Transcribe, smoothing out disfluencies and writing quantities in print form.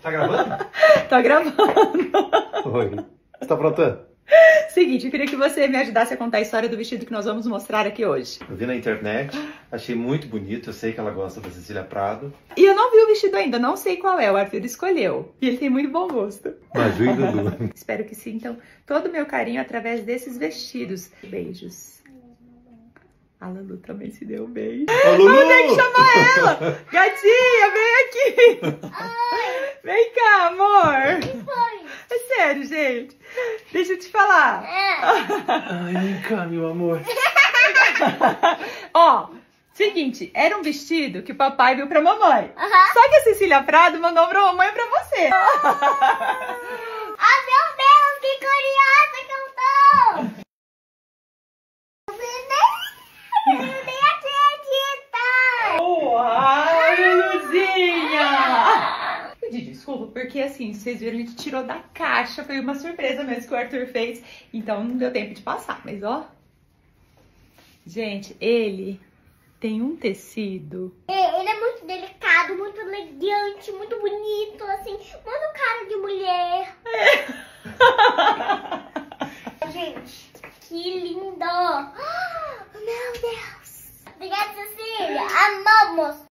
Tá gravando? Tô gravando. Oi. Você tá aprontando? Seguinte, eu queria que você me ajudasse a contar a história do vestido que nós vamos mostrar aqui hoje. Eu vi na internet, achei muito bonito, eu sei que ela gosta da Cecília Prado. E eu não vi o vestido ainda, não sei qual é, o Arthur escolheu. E ele tem muito bom gosto. Maju e Lulu. Espero que sintam todo o meu carinho através desses vestidos. Beijos. A Lulu também se deu um beijo. Ô, Lulu! Vamos ter que chamar ela! Gatinha, vem aqui! Vem cá, amor! É sério, gente. Deixa eu te falar. Ai, vem cá, meu amor. Ó, seguinte, era um vestido que o papai viu pra mamãe. Só que a Cecília Prado mandou pra mamãe e pra você. Ah, meu Deus, que curiosa que eu tô! Eu nem acredito! Uau, Luluzinha! Pedir desculpa, porque assim, vocês viram, a gente tirou da caixa, foi uma surpresa mesmo que o Arthur fez, então não deu tempo de passar, mas ó. Gente, ele tem um tecido. Ele é muito delicado, muito elegante, muito bonito, assim, muito cara de mulher. Gente, que lindo! Meu Deus! Obrigada, Cecília! Amamos!